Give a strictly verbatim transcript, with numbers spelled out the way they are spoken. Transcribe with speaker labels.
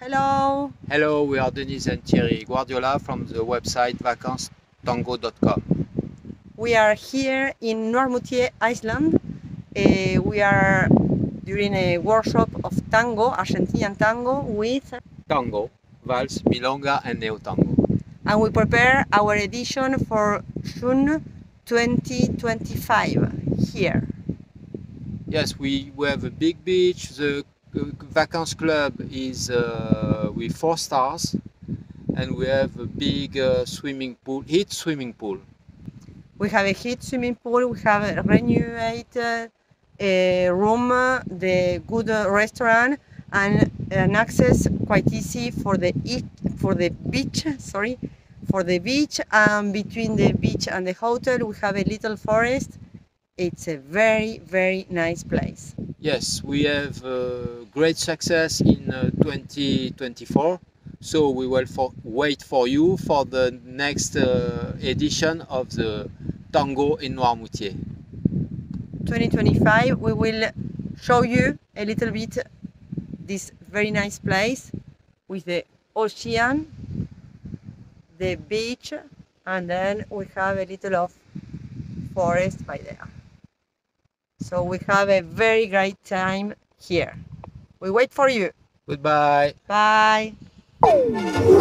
Speaker 1: Hello.
Speaker 2: Hello, we are Denise and Thierry Guardiola from the website vacances tango dot com.
Speaker 1: We are here in Noirmoutier, Iceland. Uh, we are during a workshop of tango, Argentinian tango, with
Speaker 2: Tango, Vals, Milonga and Neo Tango.
Speaker 1: and we prepare our edition for June twenty twenty-five here.
Speaker 2: Yes, we, we have a big beach. The uh, Vacances Club is uh, with four stars, and we have a big uh, swimming pool, heat swimming pool.
Speaker 1: We have a heat swimming pool. We have a renovated uh, room, the good restaurant, and an access quite easy for the eat, for the beach. Sorry, for the beach. And between the beach and the hotel, we have a little forest. It's a very very nice place.
Speaker 2: Yes, we have uh, great success in uh, twenty twenty-four. So we will for, wait for you for the next uh, edition of the Tango in Noirmoutier.
Speaker 1: twenty twenty-five, we will show you a little bit this very nice place with the ocean, the beach, and then we have a little of forest by there. So we have a very great time here. We wait for you.
Speaker 2: Goodbye.
Speaker 1: Bye.